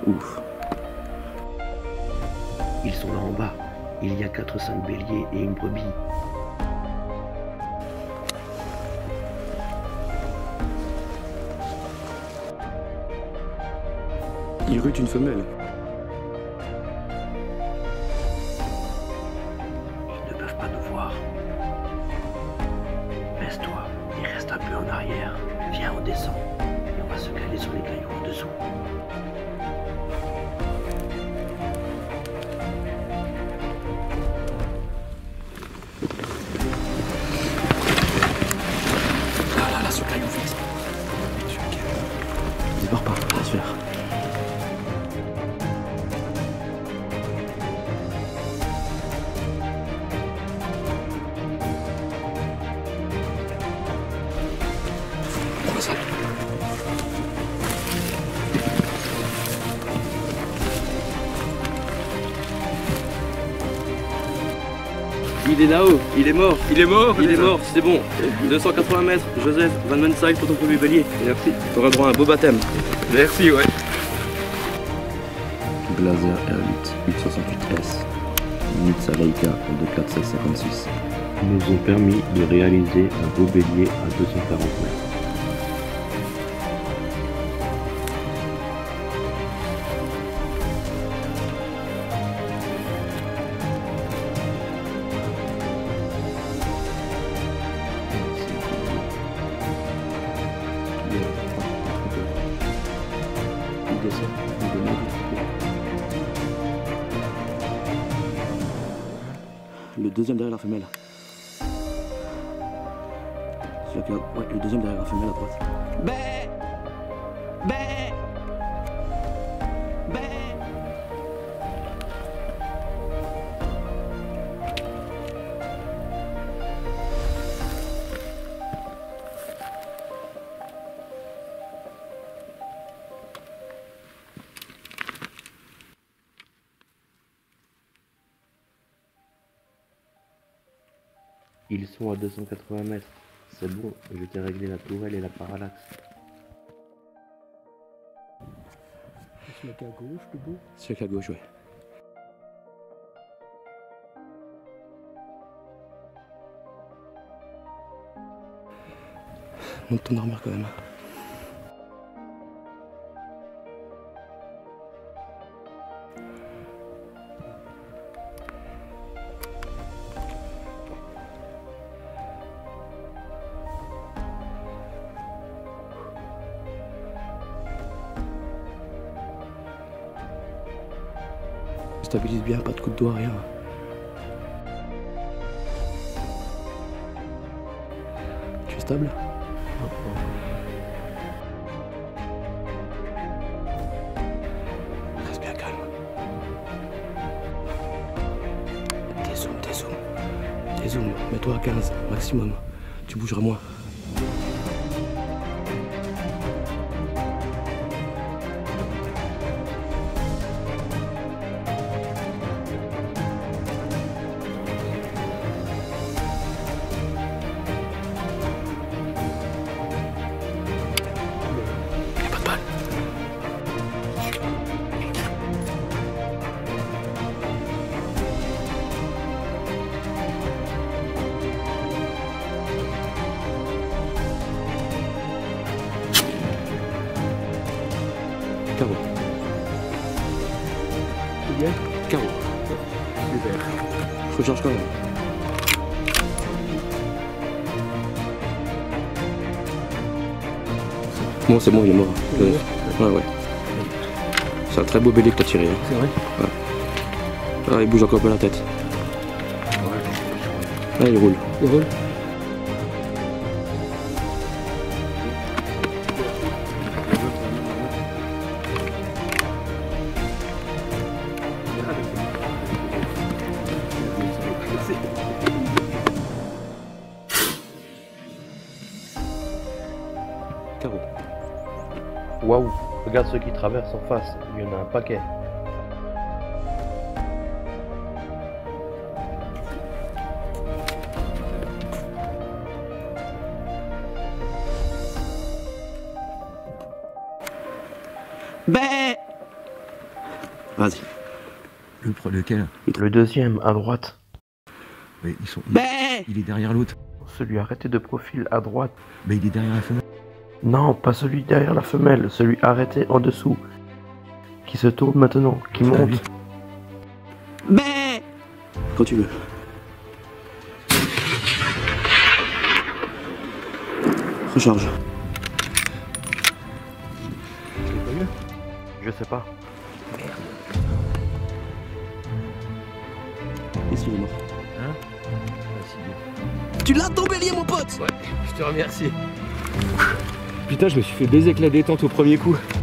Ouf. Ils sont là en bas. Il y a 4 ou 5 béliers et une brebis. Il rute une femelle. Ils ne peuvent pas nous voir. Baisse-toi et reste un peu en arrière. Viens, on descend. Et on va se caler sur les cailloux en dessous. Là, ce caillou fixe. Il part pas, laisse faire. On va ça. Il est là-haut, il est mort. Il est mort. Il est mort, c'est bon. 280 mètres, Joseph, Van Menside pour ton premier bélier. Merci. T'auras droit à un beau baptême. Merci, ouais. Blazer R8, 868S, Nitsa Leica L24756. Nous ont permis de réaliser un beau bélier à 240 mètres. Le deuxième derrière la femelle. Ouais, le deuxième derrière la femelle à droite. Bé! Bé! Bé! Ils sont à 280 mètres. C'est bon, je t'ai réglé la tourelle et la parallaxe. Celui qui est à gauche, le beau. Celui qui est à gauche, ouais. Monte ton armure quand même. Stabilise bien, pas de coup de doigt, rien. Tu es stable? Reste bien calme. Dézoome. Mets-toi à 15 maximum. Tu bougeras moins. Carreau. C'est bien? Carreau. Super. Recharge quand même. Bon, c'est bon, il est mort. Ouais. C'est un très beau bélier que t'as tiré. Hein. C'est vrai? Ah, il bouge encore un peu la tête. Ah, il roule. Il roule? Carreau. Waouh, regarde ceux qui traversent en face, il y en a un paquet. Bé! Vas-y. Lequel? Le deuxième, à droite. Mais ils sont. Bé. Il est derrière l'autre. Celui arrêté de profil, à droite. Mais il est derrière la femelle. Non, pas celui derrière la femelle, celui arrêté en dessous. Qui se tourne maintenant, qui Ah, monte. lui. Bé. Quand tu veux. Recharge. Je sais pas. Ici, il est mort. Hein? Ah, si. Tu l'as ton bélier, mon pote. Je te remercie. Putain, je me suis fait baiser avec la détente au premier coup.